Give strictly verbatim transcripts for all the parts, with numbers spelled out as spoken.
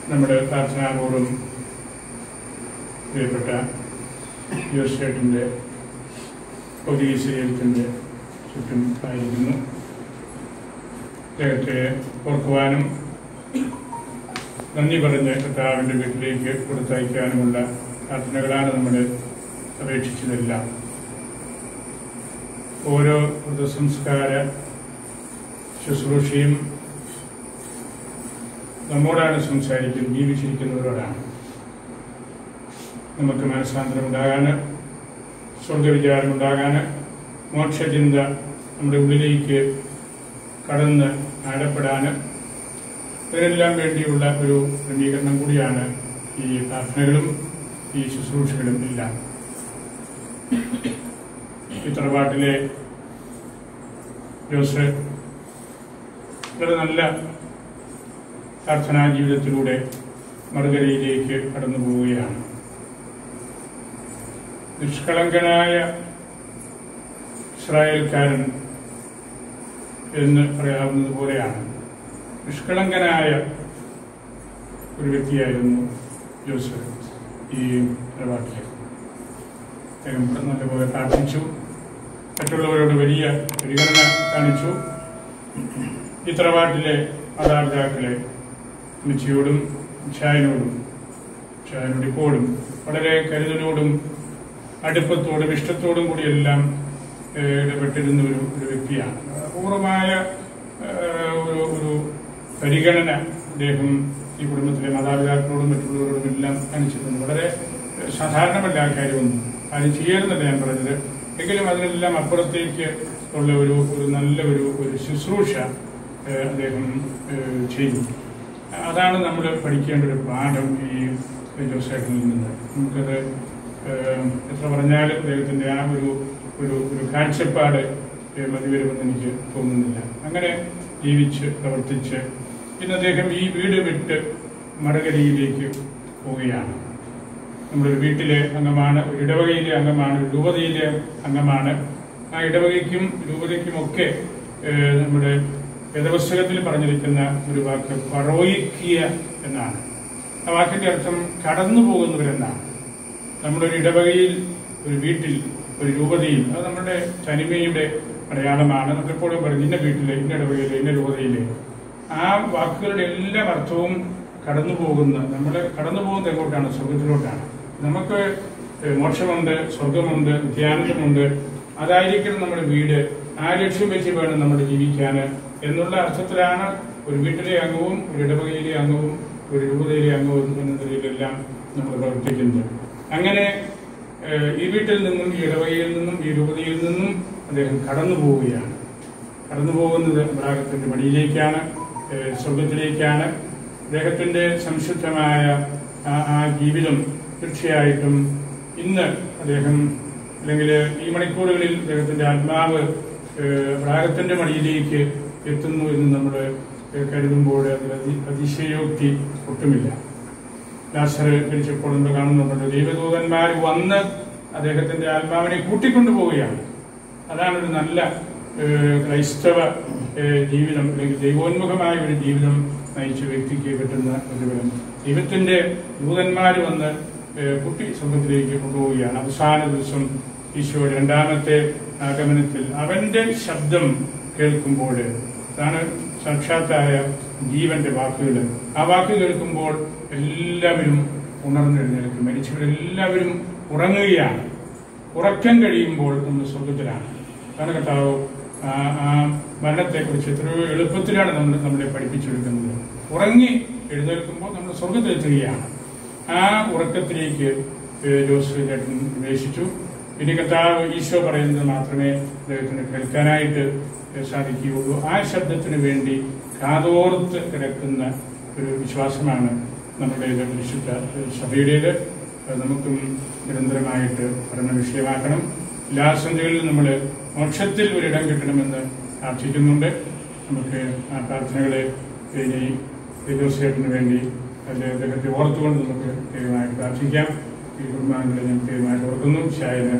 നമ്മുടെ പ്രാർത്ഥനാപൂർവ്വം പ്രിയപ്പെട്ട യോസേട്ടിൻ്റെ ഭൗതിക ശരീരത്തിൻ്റെ ചുറ്റും ആയിരിക്കുന്നു. അദ്ദേഹത്തെ ഓർക്കുവാനും നന്ദി പറഞ്ഞ് കർത്താവിൻ്റെ വീട്ടിലേക്ക് കൊടുത്തയക്കാനുമുള്ള പ്രാർത്ഥനകളാണ് നമ്മൾ അപേക്ഷിച്ചതെല്ലാം. ഓരോ വൃദ്ധസംസ്കാര ശുശ്രൂഷയും നമ്മോടാണ് സംസാരിക്കുന്നത്, ജീവിച്ചിരിക്കുന്നവരോടാണ്. നമുക്ക് മനസ്സാന്തരം ഉണ്ടാകാൻ, സ്വർഗവിചാരം ഉണ്ടാകാൻ, മോക്ഷചിന്ത നമ്മുടെ ഉള്ളിലേക്ക് കടന്ന് ആഴപ്പെടാൻ, ഇതിനെല്ലാം വേണ്ടിയുള്ള ഒരു ക്രമീകരണം കൂടിയാണ് ഈ പ്രാർത്ഥനകളും ഈ ശുശ്രൂഷകളും എല്ലാം. ഈ തറവാട്ടിലെ ജോസഫ് വളരെ നല്ല പ്രാർത്ഥനാ ജീവിതത്തിലൂടെ മറുകരയിലേക്ക് കടന്നു പോവുകയാണ്. നിഷ്കളങ്കനായ ഇസ്രായേൽക്കാരൻ എന്ന് പറയാവുന്നത് പോലെയാണ്. നിഷ്കളങ്കനായ ഒരു വ്യക്തിയായിരുന്നു ജോസഫ് ഈ തറവാട്ടിൽ. അദ്ദേഹം നല്ലപോലെ പ്രാർത്ഥിച്ചു, മറ്റുള്ളവരോട് വലിയ പരിഗണന കാണിച്ചു. ഈ തറവാട്ടിലെ മാതാപിതാക്കളെ അമ്മച്ചിയോടും ഷായനോടും ഷായനോട് ഇപ്പോഴും വളരെ കരുതലോടും അടുപ്പത്തോടും ഇഷ്ടത്തോടും കൂടിയെല്ലാം ഇടപെട്ടിരുന്ന ഒരു ഒരു വ്യക്തിയാണ്. അപൂർവമായ ഒരു ഒരു പരിഗണന അദ്ദേഹം ഈ കുടുംബത്തിലെ മാതാപിതാക്കളോടും മറ്റുള്ളവരോടും എല്ലാം കാണിച്ചിട്ടുണ്ട്. വളരെ സാധാരണമല്ല ആ കാര്യമൊന്നും, ആരും ചെയ്യരുന്നല്ല ഞാൻ പറഞ്ഞത്. എങ്കിലും അതിനെല്ലാം അപ്പുറത്തേക്ക് ഉള്ള ഒരു ഒരു നല്ല ഒരു ഒരു ശുശ്രൂഷ അദ്ദേഹം ചെയ്തു. അതാണ് നമ്മൾ പഠിക്കേണ്ട ഒരു പാഠം ഈ ജോസേട്ടനിൽ നിന്ന്. നമുക്കത് എത്ര പറഞ്ഞാലും അദ്ദേഹത്തിൻ്റെ ആ ഒരു ഒരു ഒരു കാഴ്ചപ്പാട് മതി വരുമെന്ന് എനിക്ക് തോന്നുന്നില്ല. അങ്ങനെ ജീവിച്ച് പ്രവർത്തിച്ച് ഇന്ന് അദ്ദേഹം ഈ വീട് വിട്ട് മറുകരയിലേക്ക് പോവുകയാണ്. നമ്മുടെ ഒരു വീട്ടിലെ അംഗമാണ്, ഒരു ഇടവകയിലെ അംഗമാണ്, ഒരു രൂപതയിലെ അംഗമാണ്. ആ ഇടവകയ്ക്കും രൂപതയ്ക്കുമൊക്കെ നമ്മുടെ വേദപുസ്തകത്തിൽ പറഞ്ഞിരിക്കുന്ന ഒരു വാക്ക് പറോയിക്കിയ എന്നാണ്. ആ വാക്കിന്റെ അർത്ഥം കടന്നു പോകുന്നവരെന്നാണ്. നമ്മുടെ ഒരു ഇടവകയിൽ, ഒരു വീട്ടിൽ, ഒരു രൂപതയിൽ, അത് നമ്മുടെ തനിമയുടെ അടയാളമാണ്. നമ്മളെപ്പോഴും പറയും ഇന്ന വീട്ടിലെ, ഇന്ന ഇടവകയിലെ, ഇന്ന രൂപതയിലെ. ആ വാക്കുകളുടെ എല്ലാ അർത്ഥവും കടന്നു പോകുന്ന, നമ്മൾ കടന്നു പോകുന്നത് എങ്ങോട്ടാണ്? സ്വർഗത്തിലോട്ടാണ്. നമുക്ക് മോക്ഷമുണ്ട്, സ്വർഗമുണ്ട്, നിത്യാനന്ദമുണ്ട്. അതായിരിക്കണം നമ്മുടെ വീട്. ആ ലക്ഷ്യം വെച്ച് വേണം നമ്മൾ ജീവിക്കാൻ എന്നുള്ള അർത്ഥത്തിലാണ് ഒരു വീട്ടിലെ അംഗവും ഒരു ഇടവകയിലെ അംഗവും ഒരു രൂപതയിലെ അംഗവും എന്ന നിലയിലെല്ലാം നമ്മൾ പ്രവർത്തിക്കുന്നത്. അങ്ങനെ ഈ വീട്ടിൽ നിന്നും ഈ ഇടവകയിൽ നിന്നും ഈ രൂപതയിൽ നിന്നും അദ്ദേഹം കടന്നു പോവുകയാണ്. കടന്നു പോകുന്നത് അബ്രാഹത്തിന്റെ മടിയിലേക്കാണ്, സ്വർഗത്തിലേക്കാണ്. അദ്ദേഹത്തിന്റെ സംശുദ്ധമായ ആ ജീവിതം തീർച്ചയായിട്ടും ഇന്ന് അദ്ദേഹം അല്ലെങ്കിൽ ഈ മണിക്കൂറുകളിൽ അദ്ദേഹത്തിന്റെ ആത്മാവ് അബ്രാഹത്തിന്റെ മടിയിലേക്ക് എത്തുന്നു എന്ന് നമ്മൾ കരുതുമ്പോൾ അതിൽ അതിശയോക്തി ഒട്ടുമില്ല. ലാസർ മരിച്ചപ്പോൾ നമ്മൾ കാണുന്നുണ്ട്, ദൈവദൂതന്മാർ വന്ന് അദ്ദേഹത്തിന്റെ ആത്മാവിനെ കൂട്ടിക്കൊണ്ടുപോവുകയാണ്. അതാണ് ഒരു നല്ല ക്രൈസ്തവ ജീവിതം, അല്ലെങ്കിൽ ദൈവോന്മുഖമായ ഒരു ജീവിതം നയിച്ച വ്യക്തിക്ക് കിട്ടുന്ന പ്രതിഫലം. ദൈവത്തിന്റെ ദൂതന്മാർ വന്ന് കുട്ടി സ്വർഗത്തിലേക്ക് കൊണ്ടുപോവുകയാണ്. അവസാന ദിവസം ഈശോ രണ്ടാമത്തെ ആഗമനത്തിൽ അവന്റെ ശബ്ദം കേൾക്കുമ്പോൾ, അതാണ് സാക്ഷാത്തായ ജീവന്റെ വാക്കുകൾ. ആ വാക്ക് കേൾക്കുമ്പോൾ എല്ലാവരും ഉണർന്നെഴുന്നേൽക്കും. മരിച്ചവരെല്ലാവരും ഉറങ്ങുകയാണ്. ഉറക്കം കഴിയുമ്പോൾ നമ്മൾ സ്വർഗത്തിലാണ്. അതാണ് കർത്താവ് ആ മരണത്തെക്കുറിച്ച് എത്രയോ എളുപ്പത്തിലാണ് നമ്മൾ നമ്മളെ പഠിപ്പിച്ചെടുക്കുന്നത്. ഉറങ്ങി എഴുന്നേൽക്കുമ്പോൾ നമ്മൾ സ്വർഗത്തിലെത്തുകയാണ്. ആ ഉറക്കത്തിലേക്ക് ജോസഫ് ചേട്ടൻ പ്രവേശിച്ചു. ഇനി കർത്താവ് ഈശോ പറയുന്നത് മാത്രമേ അദ്ദേഹത്തിന് കേൾക്കാനായിട്ട് സാധിക്കുകയുള്ളൂ. ആ ശബ്ദത്തിന് വേണ്ടി കാതോർത്ത് കിടക്കുന്ന ഒരു വിശ്വാസമാണ് നമ്മുടെ പരിശുദ്ധ സഭയുടേത്. നമുക്കും നിരന്തരമായിട്ട് പഠന വിഷയമാക്കണം. എല്ലാ സന്ധ്യകളിലും നമ്മൾ മോക്ഷത്തിൽ ഒരിടം കിട്ടണമെന്ന് പ്രാർത്ഥിക്കുന്നുണ്ട്. നമുക്ക് ആ പ്രാർത്ഥനകളെ ഇനി ജോസേട്ടിന് വേണ്ടി അതിൻ്റെ അദ്ദേഹത്തെ ഓർത്തുകൊണ്ട് നമുക്ക് ദൈവമായിട്ട് പ്രാർത്ഥിക്കാം. ഈ കുടുംബാംഗങ്ങളെ ഞാൻ ദൈവമായിട്ട് ഓർക്കുന്നു. ഷായന്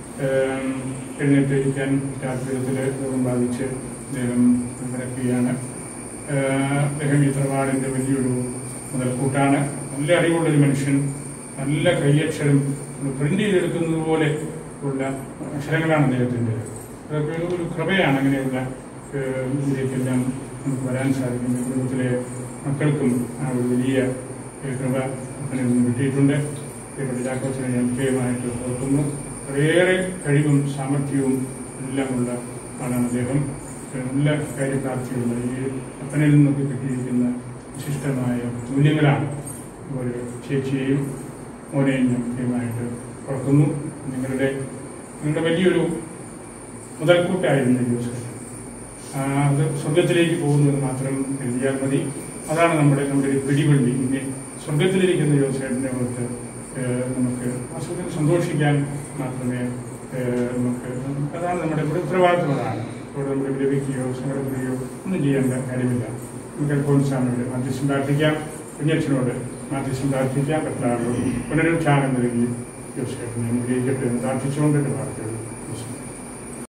എഴുന്നേറ്റിരിക്കാൻ രാത്രിയിൽ രോഗം ബാധിച്ച് അദ്ദേഹം കിടക്കുകയാണ്. അദ്ദേഹം ഈ തറവാടിൻ്റെ വലിയൊരു മുതൽക്കൂട്ടാണ്. നല്ല അറിവുള്ളൊരു മനുഷ്യൻ, നല്ല കൈയക്ഷരം പ്രിന്റ് ചെയ്തെടുക്കുന്നത് പോലെ ഉള്ള അക്ഷരങ്ങളാണ് അദ്ദേഹത്തിൻ്റെ. അതൊക്കെ ഒരു കൃപയാണ്. അങ്ങനെയുള്ള ഇതിലേക്കെല്ലാം നമുക്ക് വരാൻ സാധിക്കും. കുടുംബത്തിലെ മക്കൾക്കും ആ ഒരു വലിയ കൃപ അപ്പനിൽ നിന്ന് കിട്ടിയിട്ടുണ്ട്. ചാക്കോച്ചനെ ഞാൻ മുഖ്യമായിട്ട് ഓർക്കുന്നു. വളരെയേറെ കഴിവും സാമർഥ്യവും എല്ലാമുള്ള ആളാണ് അദ്ദേഹം. നല്ല കാര്യപ്രാപ്തിയുള്ള ഈ അപ്പനിൽ നിന്നൊക്കെ കിട്ടിയിരിക്കുന്ന വിശിഷ്ടമായ മൂല്യങ്ങളാണ്. ഒരു ചേച്ചിയെയും മോനെയും ഞാൻ മുഖ്യമായിട്ട് ഓർക്കുന്നു. നിങ്ങളുടെ നിങ്ങളുടെ വലിയൊരു മുതൽക്കൂട്ടായിരുന്നു ജോസഫ്. അത് സ്വർഗത്തിലേക്ക് പോകുന്നത് മാത്രം എഴുതിയാൽ മതി. അതാണ് നമ്മുടെ നമ്മുടെ ഒരു പിടിവള്ളി. ഇനി സ്വർഗത്തിലിരിക്കുന്ന ജോസഫിനെ ഓർത്ത് നമുക്ക് ആ സുഖം സന്തോഷിക്കാൻ മാത്രമേ നമുക്ക്, അതാണ് നമ്മുടെ ഇവിടെ ഉത്തരവാദിത്വം. അതാണ് ഇവിടെ നമുക്ക് വിലപിക്കുകയോ സങ്കടപ്പെടുകയോ ഒന്നും ചെയ്യേണ്ട കാര്യമില്ല. നമുക്ക് അൽഫോൻസാമിനോട് മാധ്യസ്ഥം പ്രാർത്ഥിക്കാം, കുഞ്ഞച്ചനോട് മാധ്യസ്ഥം പ്രാർത്ഥിക്കാം, കർത്താവിനോട് പുനരുദ്ധാനം നൽകി ജോസഫിനെ അനുഗ്രഹിക്കട്ടെ എന്ന് പ്രാർത്ഥിച്ചുകൊണ്ട് വാർത്തകൾ